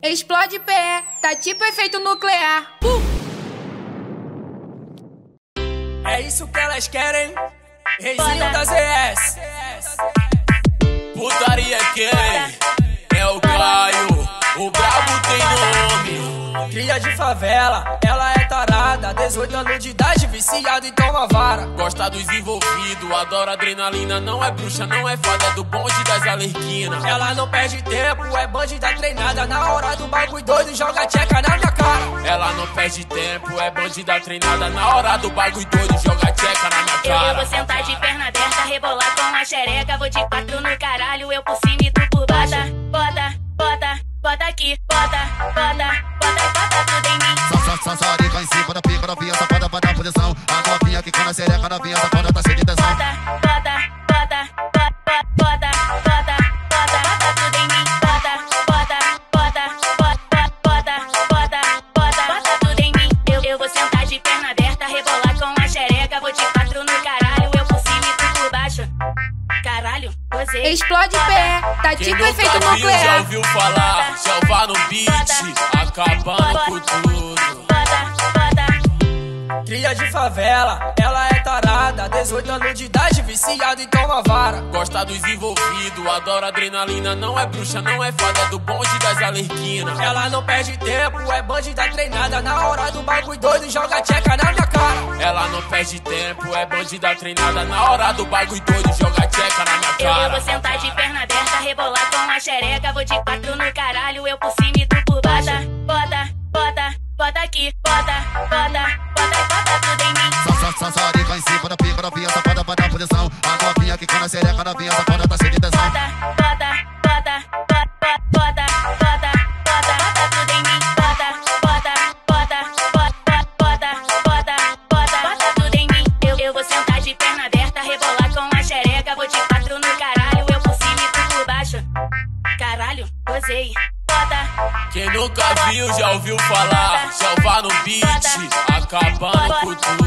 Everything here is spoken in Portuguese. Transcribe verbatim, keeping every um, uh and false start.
Explode pé, tá tipo efeito nuclear. Uh! É isso que elas querem, Reizinho da Z S. Putaria quem? É o Caio, o brabo tem nome. Cria de favela, ela é tarada, dezoito anos de idade, viciado e toma vara. Gosta dos envolvidos, adora adrenalina. Não é bruxa, não é fada, é do bonde das alerquinas. Ela não perde tempo, é bandida treinada. Na hora do bagulho doido, joga tcheca na minha cara. Ela não perde tempo, é bandida treinada. Na hora do bagulho doido, joga tcheca na minha cara. Eu vou sentar de perna aberta, rebolar com a xereca. Vou de quatro no caralho, eu por cima e tu por baixo. Bota, bota, bota aqui, bota, bota, bota, bota tudo em mim. Sassarica em cima da pica, novinha safada pra dar posição. A novinha que na xereca, novinha safada tá cheia de tesão. Bota, bota, bota, bota, bota, bota, bota, bota tudo em mim. Bota, bota, bota, bota, bota, bota, bota, bota tudo em mim. Eu, eu vou sentar de perna aberta, rebolar com a xereca. Vou de quatro no caralho, eu por cima e tu por baixo. Caralho, gozei. Explode pé, tá Quem tipo nunca efeito viu, nuclear. já ouviu falar. Selva no beat, acabando com tudo. Cria de favela, ela é tarada, dezoito anos de idade, viciado e toma vara. Gosta dos envolvidos, adora adrenalina. Não é bruxa, não é fada, é do bonde das alerquinas. Ela não perde tempo, é bandida treinada. Na hora do bagulho doido, joga tcheca na minha cara. Ela não perde tempo, é bandida treinada. Na hora do bagulho doido, joga tcheca na minha Eu, eu cara. vou sentar de perna aberta, rebolar com a xereca. Vou de quatro no caralho, eu por cima e tu por baixo. Bota, bota, bota aqui, bota, bota, bota, bota tudo em mim. Sassarica em cima da pica, novinha safada pra dar posição. A novinha que na xereca, novinha safada tá cheia de tesão. Bota, bota, bota, bota, bota, bota, bota, bota tudo em mim. Bota, bota, bota, bota, bota, bota, bota, bota tudo em mim. Eu, eu vou sentar de perna aberta, rebolar com a xereca. Vou de quatro no caralho, eu por cima e tu por baixo. Caralho, gozei. Bota, Quem nunca viu, já ouviu falar. Selva no beat, acabando com tudo.